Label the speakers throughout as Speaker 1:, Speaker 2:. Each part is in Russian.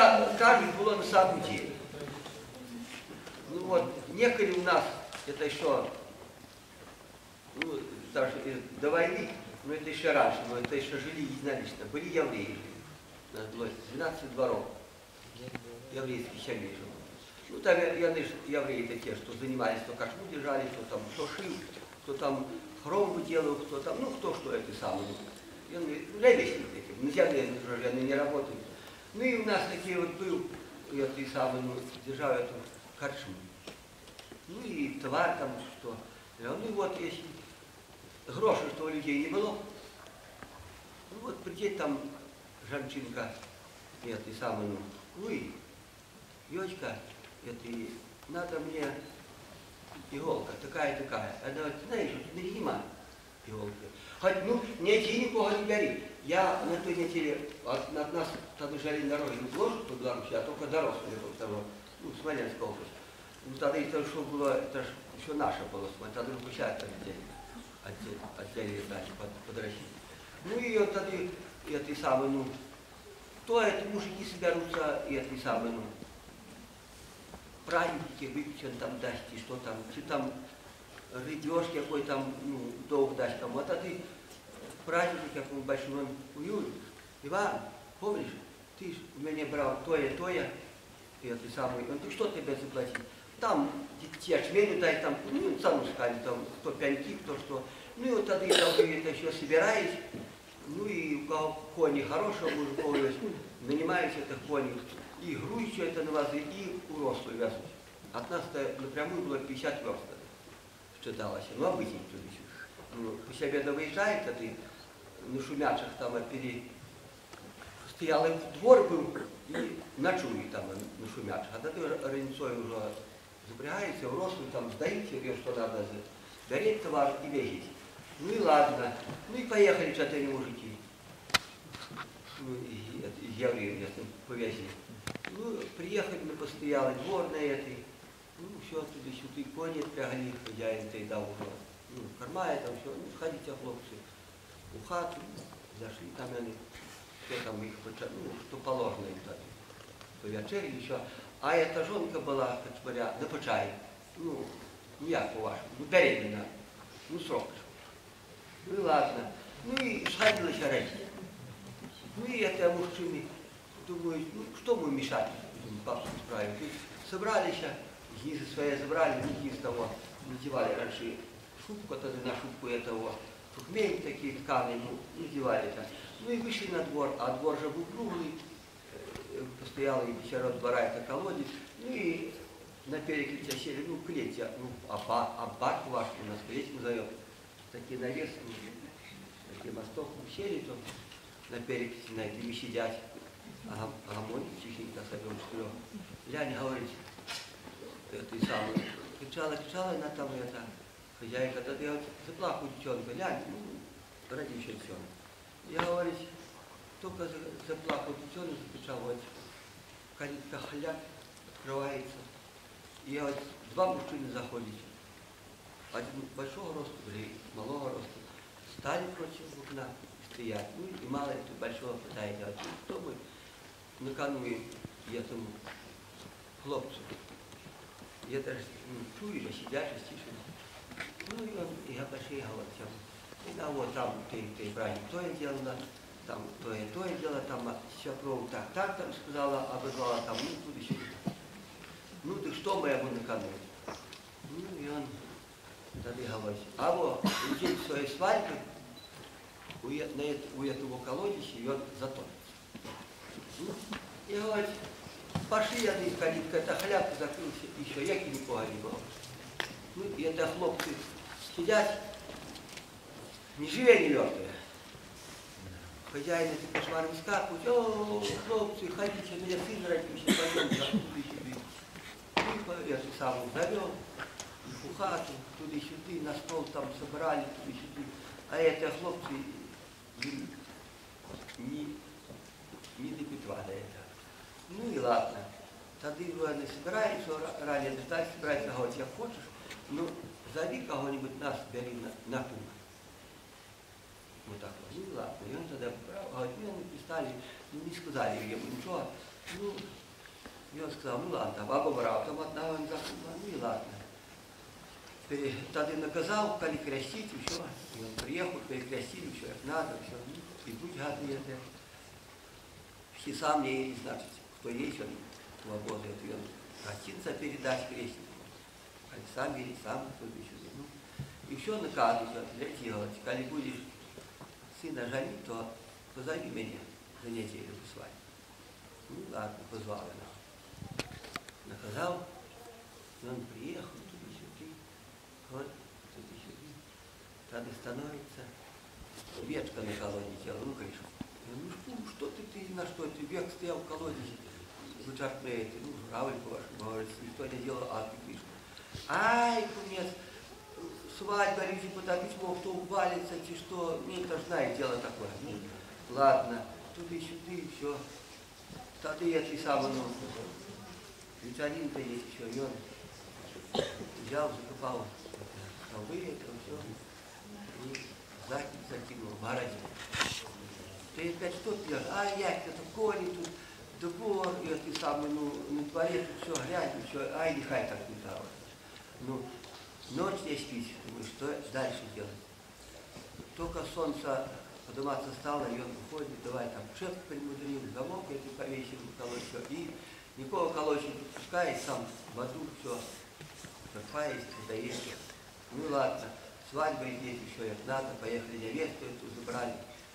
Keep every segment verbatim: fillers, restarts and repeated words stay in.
Speaker 1: кажуть, було на самом деле. Ну вот, некоторые у нас, это еще, ну, даже до войны, но это еще раньше, но это еще жили единолично, были евреи. У нас было двенадцать дворов еврейских семей жило. Ну, там евреи такие, что занимались, кто кошму держали, кто там кто шил, кто там хром выделал, кто там, ну, кто что это самое. Левесник такие, на земле уже они не работают. Ну и у нас такие вот был, эти самые, ну, держал эту корчму. Ну и товар там что. Ну и вот если гроши, что у людей не было, ну вот придет там женщинка, этой самой, ну и Ёчка, это надо мне иголка, такая-такая. Она говорит, знаешь, не нема иголки. Хоть, ну, не иди никого не бери. Я на той неделе, от, от нас тогда жили на дороге, не ложку по Беларуси, а только дорослые, того, ну, Смоленская область. Ну, тогда это что было, это же еще наше было, тогда выпущают отдельно, отдельно, отдельно, дальше, под, под Россию. Ну, и вот тогда, эти самые, ну, то это мужики соберутся, и эти самые, ну, праздники, выпечен там даст, и что там, ты там рыдешь какой там, ну, долг даст кому, а ты праздник какой большой, уют. Иван, помнишь, ты ж у меня брал то-е, то-е, и это самый, он, ты что тебе заплатил? Там ячменю дай, там, ну, сам сказали, там, кто пяньки, кто что. Ну, и вот тогда я там, это еще собираюсь, ну, и у кого кони хорошего мужиков есть, нанимаюсь этих коней, и грузь все это на вазы, и урослую вязать. От нас-то напрямую было пятьдесят верст, считалось, ну, обычно туда еще. Ну, после обеда выезжает, а ты на шумячах там пере... Стоял двор был, и ночует там на шумячах. А тогда ранецой уже запрягаете, в рослую там сдаите, ее что надо, дарить товар и везете. Ну и ладно. Ну и поехали четыре мужики. Ну, из евреев повезли. Ну, приехали на постоялый двор на этой. Ну, все, туда-сюда, кони отпрягали, хозяин-то и дал уже. Ну, кормая там все, ну, сходите, хлопцы, у хату, зашли, там они, все там их, ну, что положено им так, повечерили еще. А эта жонка была, как говоря, на почае, ну, ну як по-вашему, ну, беременна, ну, срок. Ну, и ладно. Ну, и сходилась родить. Ну, и это мужчины думают, ну, что мы мешать папу справить. Собрались, гизы свои забрали, ну, гиз того, надевали раньше шубку, тогда на шубку этого, хмель такие ткани, ну, надевали там. Ну, и вышли на двор, а двор же был круглый, постоял и вечера двора, это колодец, ну, и на перекрытие сели, ну, клеть, ну, аббат, аббат ваш, у нас клеть назовем, такие навесы, такие мостов, ну, сели, то на перекрытие, на этими сидят, а гамон, тихенько соберем четырех. Лянь говорит, это и самое, кричала, кричала, она там это, хозяйка, тогда я заплакал девчонка, лянь, ну, ради еще все. Я говорю, только заплакал девчонка, закричал, вот, калитка хляк, открывается. И вот два мужчины заходят, один большого роста, другой малого роста, стали против окна, стоят, ну и мало это большого пытается делать. Ну, кто мы накануне этому хлопцу? Я даже ну, чую, же сидят, же стишут. Ну и он, и я пошли, говорю, и да, вот там ты, ты, правильно, то я делала, там то и то я делала, там все кровь так, так, там сказала, обозвала, там, ну, туда сюда. Ну, ты что мы ему накануне? Ну, и он тогда говорит, а вот, в день своей свадьбы у, у этого колодища и он затонется. Ну, и говорит, пошли они, калитка, это хляб закрылся, еще яки никого не было. Ну, и это хлопцы сидят, ни живее, ни мертвые. Хозяин эти кошмары скакивают, о, хлопцы, ходите, меня сын родился, пойдем, туда-сюда. И эту самую завел, в хату, туда-сюда, на стол там собрали, туда-сюда. А это хлопцы не, не до петва до этого. Ну и ладно. Тогда они собираются, ранее ждать, собираются, говорят, я хочешь, ну, зови кого-нибудь, нас бери на, на кухню. Вот так вот. Ну ладно. И он тогда, говорит, ну, они пристали, ну, не сказали ему ничего. Ну, И он сказал, ну ладно, баба брал, там одна, он сказал, ну и ладно. Тогда наказал, коли крестить, все. И он приехал, перекрестили, все, как надо, все. И будь гадный это. Все сам не значит, кто есть, он свободу эту, он гостинца передать крестнику. Коли сам верить, сам кто еще. Ну, и все наказывают, для делать. Коли будешь сына женить, то позови меня за неделю в свадьбу. Ну ладно, позвал я. Наказал, и он приехал. Вот, тут еще тогда становится ветка на колоде тела, ну, конечно. Ну, что, что ты, ты, на что ты, век стоял в колоде, вы жарпляете, ну, жравельку вашу, говорит, что не делал, а ты пишешь. Ай, кумец, свадьба, люди подать письмо, кто упалится, чи что, ну, это ж знает дело такое. Ну, ладно, туды-сюды, все. Тогда я ты сам, ну, ведь один-то есть еще, и он взял, закопал. Выветрил все, и задницу закинул, морозил. Ты опять что пьешь? А я это кони тут, двор, и ты самый, ну, на дворе тут все грязь, все, ай, нехай так не дало. Ну, ночь не спить, думаю, что дальше делать? Только солнце подниматься стало, и он уходит, давай там шеф примудрил, замок эти повесил, колоть все, и никого колоть не пускает, сам в аду все, копаясь, доесть. Ну ладно, свадьба здесь еще как надо, поехали невесту эту забрали,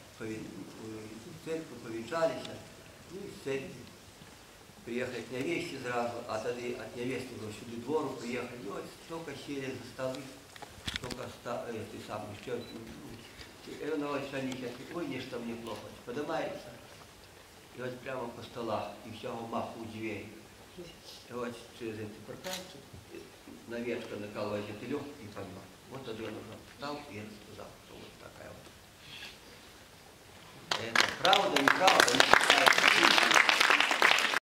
Speaker 1: в церковь повенчались, ну и с церкви. Приехали к невесте сразу, а тогда от невесты уже сюда двору приехали, ну, только сели за столы, только эти самые щеки. И он вот они сейчас, ой, не что мне плохо, поднимается, и вот прямо по столах, и все маху у двери. И вот через эти парканцы, на ветка на колоде, ты лег и помер. Вот тогда он уже встал и рассказал, что вот такая вот. Это правда, неправда, не